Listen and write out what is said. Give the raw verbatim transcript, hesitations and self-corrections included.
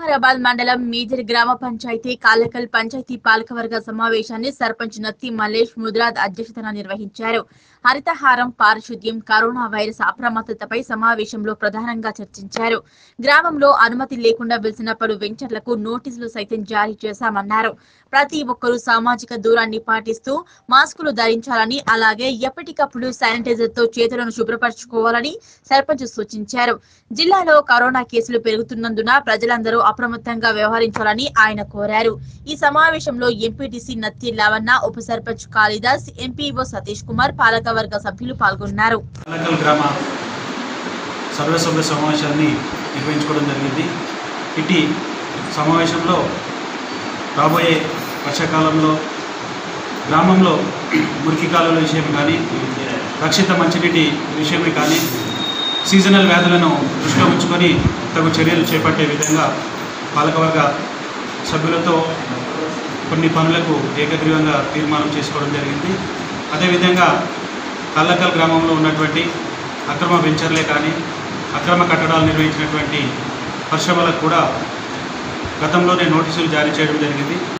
వికారాబాద్ మండలం మీదిరి గ్రామ పంచాయతీ కాలకల్ పంచాయతీ పాలకవర్గ సమావేశాన్ని సర్పంచ్ నత్తి మల్లేష్ ముద్రాద్ అధ్యక్షతన నిర్వహించారు. హరితహారం, పారిశుద్ధ్యం, కరోనా వైరస్ అప్రమత్తతపై సమావేశంలో ప్రధానంగా చర్చించారు. గ్రామంలో అనుమతి లేకుండా వెలిసిన పలు వెంచర్లకు నోటీసులు సైతం జారీ చేశామన్నారు. ప్రతి ఒక్కరూ సామాజిక దూరాన్ని పాటిస్తూ మాస్కులు ధరించాలని, అలాగే ఎప్పటికప్పుడు శానిటైజర్ తో చేతులను శుభ్రపరచుకోవాలని సర్పంచ్ సూచించారు. జిల్లాలో కరోనా కేసులు పెరుగుతున్నందున ప్రజలందరూ అప్రమత్తంగా వ్యవహరించాలని ఆయన కోరారు. ఈ సమావేశంలో ఎంపీటీసీ నత్తి లావణ్య, ఉప సర్పంచ్ కాళిదాస్, ఎంపీఓ సతీష్ కుమార్, పాలకవర్గ సభ్యులు పాల్గొన్నారు. గ్రామ సర్వసభ్య సమావేశాన్ని నిర్వహించుకోవడం జరిగింది. ఇటీ సమావేశంలో రాబోయే వర్షాకాలంలో గ్రామంలో మురికి కాలువల విషయం కానీ, రక్షిత మంచినీటి విషయమే కానీ, సీజనల్ వ్యాధులను దృష్టిలో ఉంచుకొని తగు చర్యలు చేపట్టే విధంగా పాలకవర్గ సభ్యులతో కొన్ని పనులకు ఏకగ్రీవంగా తీర్మానం చేసుకోవడం జరిగింది. అదేవిధంగా కల్లకల్ గ్రామంలో ఉన్నటువంటి అక్రమ వెంచర్లే కానీ, అక్రమ కట్టడాలు నిర్వహించినటువంటి పరిశ్రమలకు కూడా గతంలోనే నోటీసులు జారీ చేయడం జరిగింది.